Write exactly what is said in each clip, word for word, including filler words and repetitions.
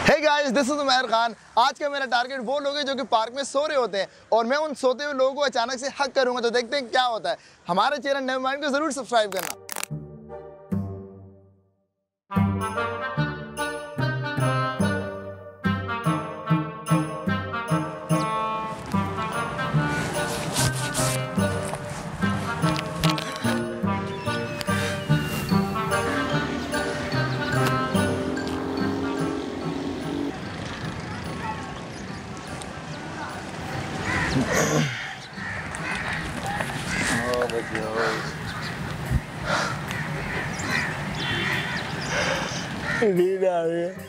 Hey guys, this is Umair Khan. आज का मेरा टारगेट वो लोग हैं जो कि पार्क में सो रहे होते हैं और मैं उन सोते हुए लोगों को अचानक से हक करूंगा। तो देखते हैं क्या होता है। हमारे चैनल नेवर माइंड को जरूर सब्सक्राइब करना। नींद आ रही है।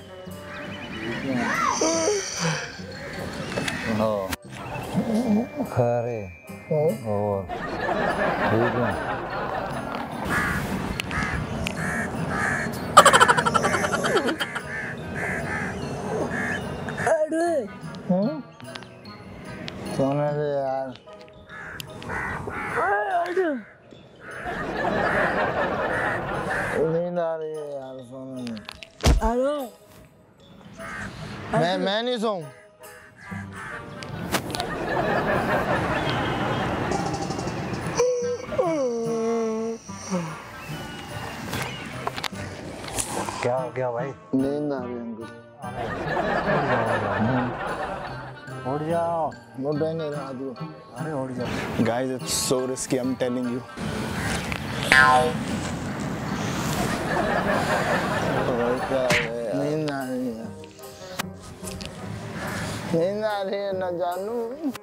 खरे और ठीक है। सोने दे यार। नींद आ रही है यार, सोने दे। हेलो, मैं मैं नहीं सोऊं। क्या हो गया भाई? नींद आ रही है अंकल। उठ जाओ। उठ नहीं रहा तू। अरे उठ जाओ। Guys, it's so risky, I'm telling you. नींद आ रही है। नींद आ रही है ना जानू।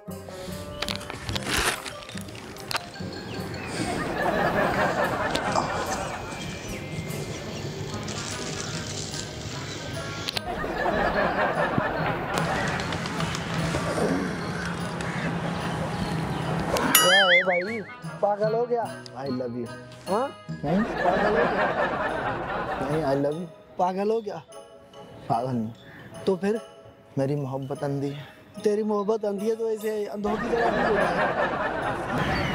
भाई पागल हो गया? I love you. हाँ नहीं पागल हो गया? नहीं, आई लव यू। पागल हो गया? पागल नहीं, तो फिर मेरी मोहब्बत अंधी है। तेरी मोहब्बत अंधी है तो ऐसे अंधों की तरह क्यों बोल रहा है?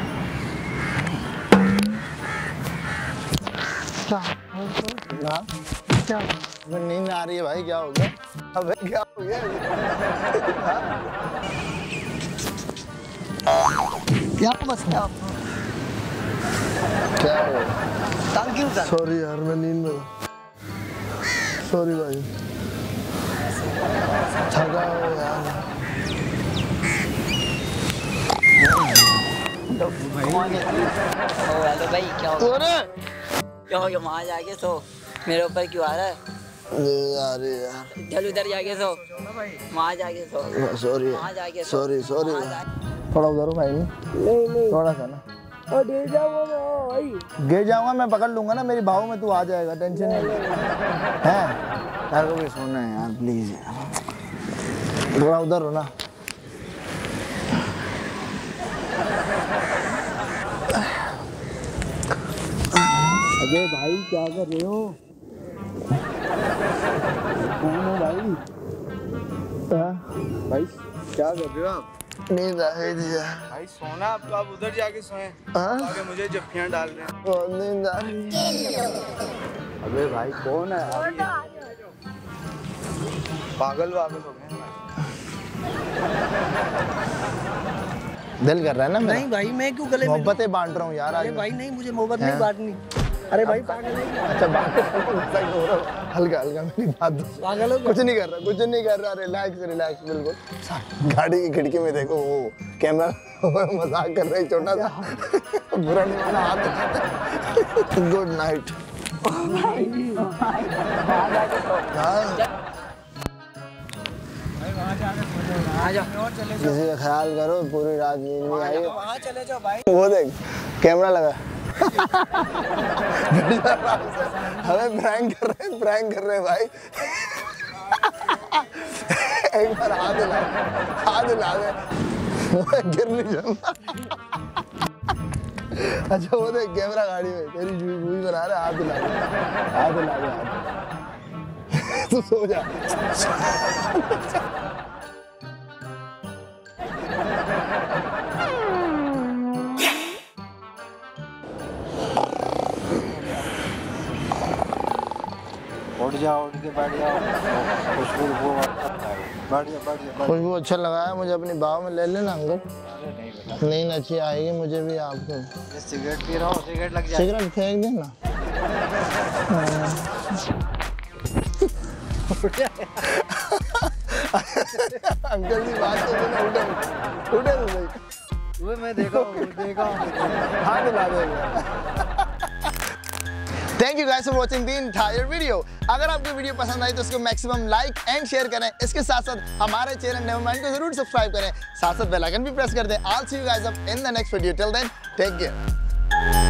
क्या ना क्या मैं नींद आ रही है भाई। क्या हो गया? अबे क्या हो गया? क्या बस क्या क्या हो? तंग क्यों कर? सॉरी यार, मैं नींद में। सॉरी भाई, थका हो यार। तो हेलो भाई, क्या हो अरे क्या हो गया? वहाँ जाके सो, मेरे ऊपर क्यों आ रहा है? नींद आ रही है यार। चल उधर जाके सो, वहाँ जाके सो, सॉरी वहाँ जाके सो, सॉरी सॉरी। वहाँ जा- थोड़ा उधर हो भाई। नहीं नहीं थोड़ा सा ना और गिर जाऊंगा मैं भाई। गिर जाऊंगा मैं, पकड़ लूंगा ना। मेरी भाव में तू आ जाएगा, टेंशन नहीं है। यार को भी सोना है यार, प्लीज यार। थोड़ा उधर हो ना। अबे भाई क्या कर रहे हो? कौन हो भाई? हाँ? भाई क्या कर रहे हो आप? नींद आ गई थी यार। भाई सोना, अब तो आप उधर जाके सोएं। हाँ? आगे मुझे जफ्फियां डाल रहे हैं। बहुत नींद आ रही है। अबे भाई कौन है? पागल वागल हो गए। दिल कर रहा है ना मेरा। नहीं भाई मैं क्यों गले में? मोहब्बतें बांट रहा हूँ यार आज। अरे भाई नहीं, मुझे मोहब्बत हैं? नहीं बांटनी। अरे भाई पागल है क्या? अच्छा बात हो रहा है। हल्का हल्का मेरी बात। पागल हो कुछ नहीं कर रहा, कुछ नहीं कर रहा। रिलैक्स रिलैक्स बिल्कुल। गाड़ी की खिड़की में देखो, वो कैमरा मजाक कर रहे छोटा सा। बुरा नहीं माना, हाथ। Good night. आ जाओ। किसी का ख्याल करो, पूरी रात नींद नहीं आई। वहाँ चले जाओ भाई। वो देख कैमरा लगा। हमें प्रैंक कर रहे हैं, प्रैंक कर रहे हैं भाई। एक बार हाथ हिला, हाथ हिला दे, गिर नहीं जाऊंगा। अच्छा वो देख कैमरा गाड़ी में तेरी मूवी बना रहा है। हाथ हिला दे, हाथ हिला दे, हाथ। तू सो जा। उठ जाओ, उठ के बैठ जाओ। वो वो बैठ जा बैठ जा। खुशबू अच्छा लगा है मुझे, अपनी बाह में ले लेना अंकल। अरे नहीं बेटा, नींद अच्छी आएगी मुझे भी आपको। सिगरेट पी रहा हूँ, सिगरेट लग जाए। सिगरेट फेंक देना। अंकल की बात तो सुनो, उठे उठे तो सही। वो मैं देखा हूँ, देखा हूँ। हाथ हिला देगा। Thank you guys for watching the entire video. अगर आपको वीडियो पसंद आई तो उसको मैक्सिमम लाइक एंड शेयर करें। इसके साथ साथ हमारे चैनल नेवरमाइंड को जरूर सब्सक्राइब करें, साथ साथ बेल आइकन भी प्रेस कर दें। I will see you guys up in the next video. Till then take care.